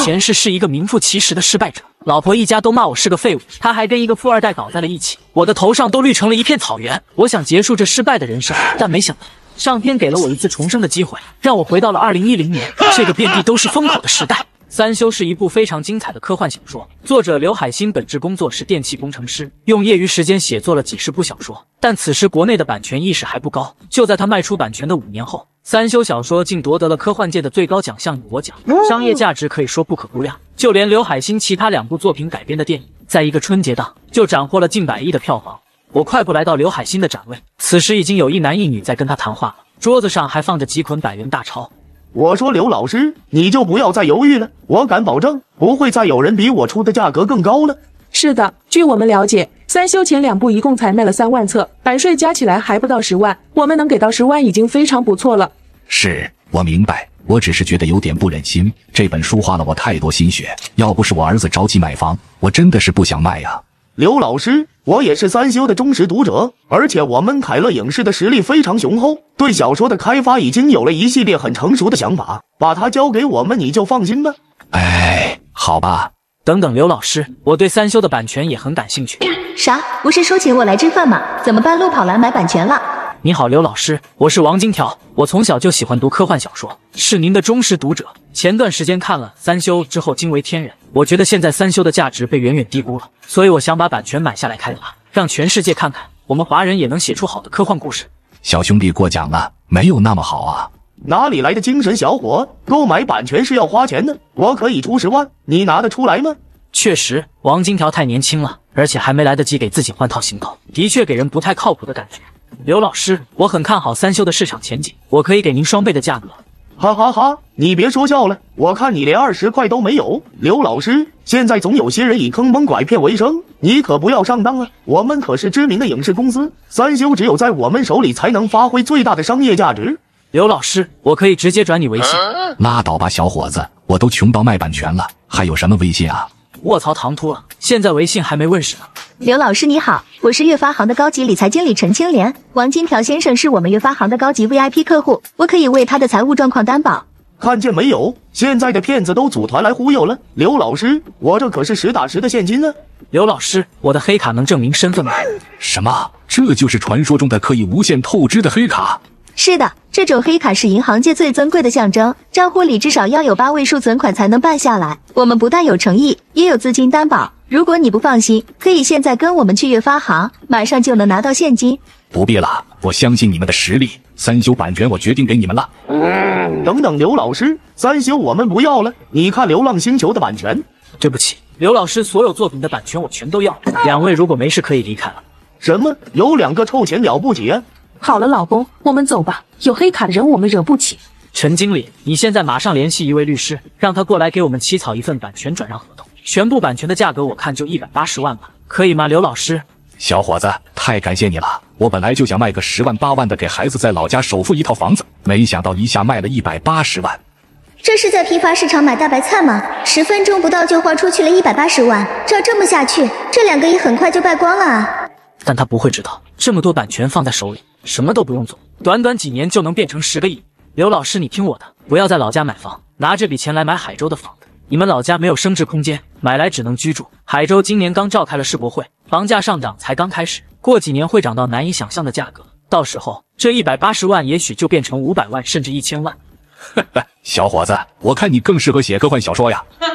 前世是一个名副其实的失败者，老婆一家都骂我是个废物，他还跟一个富二代搞在了一起，我的头上都绿成了一片草原。我想结束这失败的人生，但没想到上天给了我一次重生的机会，让我回到了2010年，这个遍地都是风口的时代。三修是一部非常精彩的科幻小说，作者刘海欣本质工作是电气工程师，用业余时间写作了几十部小说，但此时国内的版权意识还不高。就在他卖出版权的5年后，三修小说竟夺得了科幻界的最高奖项女魔奖，商业价值可以说不可估量。就连刘海欣其他2部作品改编的电影，在一个春节档就斩获了近100亿的票房。我快步来到刘海欣的展位，此时已经有一男一女在跟他谈话了，桌子上还放着几捆100元大钞。 我说刘老师，你就不要再犹豫了，我敢保证不会再有人比我出的价格更高了。 是的，据我们了解，三修前2部一共才卖了3万册，版税加起来还不到10万，我们能给到10万已经非常不错了。 是，我明白，我只是觉得有点不忍心，这本书花了我太多心血，要不是我儿子着急买房，我真的是不想卖呀。 刘老师，我也是三修的忠实读者，而且我们凯乐影视的实力非常雄厚，对小说的开发已经有了一系列很成熟的想法，把它交给我们你就放心吧。 哎，好吧。 等等，刘老师，我对三修的版权也很感兴趣。 啥？不是说请我来吃饭吗？怎么半路跑来买版权了？ 你好，刘老师，我是王金条，我从小就喜欢读科幻小说，是您的忠实读者。前段时间看了三修之后惊为天人，我觉得现在三修的价值被远远低估了，所以我想把版权买下来开发，让全世界看看我们华人也能写出好的科幻故事。 小兄弟过奖了，没有那么好啊。 哪里来的精神小伙？购买版权是要花钱的，我可以出10万，你拿得出来吗？ 确实，王金条太年轻了，而且还没来得及给自己换套行头，的确给人不太靠谱的感觉。刘老师，我很看好三修的市场前景，我可以给您双倍的价格。 哈哈哈，你别说笑了，我看你连20块都没有。刘老师，现在总有些人以坑蒙拐骗为生，你可不要上当啊！我们可是知名的影视公司，三修只有在我们手里才能发挥最大的商业价值。 刘老师，我可以直接转你微信。 拉倒吧，小伙子，我都穷到卖版权了，还有什么微信啊？ 卧槽，唐突了，现在微信还没问世呢。 刘老师你好，我是越发行的高级理财经理陈青莲，王金条先生是我们越发行的高级 VIP 客户，我可以为他的财务状况担保。 看见没有，现在的骗子都组团来忽悠了。刘老师，我这可是实打实的现金啊！ 刘老师，我的黑卡能证明身份吗？ 什么？这就是传说中的可以无限透支的黑卡？ 是的，这种黑卡是银行界最尊贵的象征，账户里至少要有8位数存款才能办下来。我们不但有诚意，也有资金担保。如果你不放心，可以现在跟我们去越发行，马上就能拿到现金。 不必了，我相信你们的实力，三修版权我决定给你们了。 等等，刘老师，三修我们不要了，你看《流浪星球》的版权。 对不起，刘老师，所有作品的版权我全都要。2位如果没事可以离开了。 什么？有2个臭钱了不起啊？ 好了，老公，我们走吧。有黑卡的人我们惹不起。 陈经理，你现在马上联系一位律师，让他过来给我们起草一份版权转让合同。全部版权的价格我看就180万吧，可以吗，刘老师？ 小伙子，太感谢你了！我本来就想卖个10万8万的给孩子在老家首付一套房子，没想到一下卖了180万。 这是在批发市场买大白菜吗？10分钟不到就花出去了180万，照这么下去，这2个亿很快就败光了啊！ 但他不会知道，这么多版权放在手里，什么都不用做，短短几年就能变成10个亿。刘老师，你听我的，不要在老家买房，拿这笔钱来买海州的房子。你们老家没有升值空间，买来只能居住。海州今年刚召开了世博会，房价上涨才刚开始，过几年会涨到难以想象的价格，到时候这180万也许就变成500万甚至1000万。 小伙子，我看你更适合写科幻小说呀。